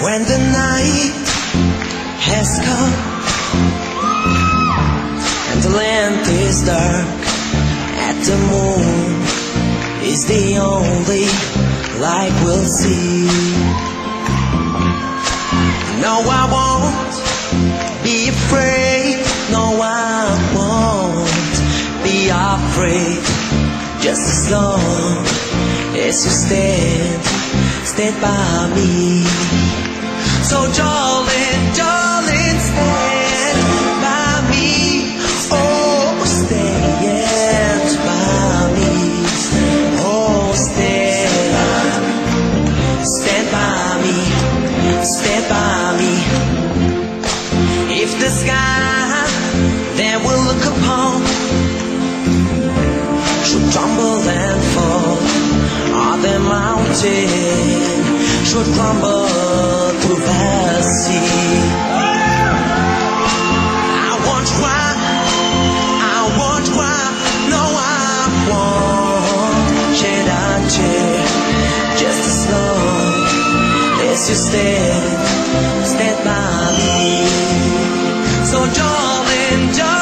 When the night has come and the land is dark, and the moon is the only light we'll see. No, I won't be afraid. No, I won't be afraid. Just as long as you stand by me. So darling, darling, stand by me. Oh, stand by me. Oh, stand by me. Stand by me. If the sky that we'll look upon should crumble and fall, or the mountain should crumble to the sea, I won't cry, I won't cry, no, I won't shed a tear. Just as long as you stand by me. So darling, darling,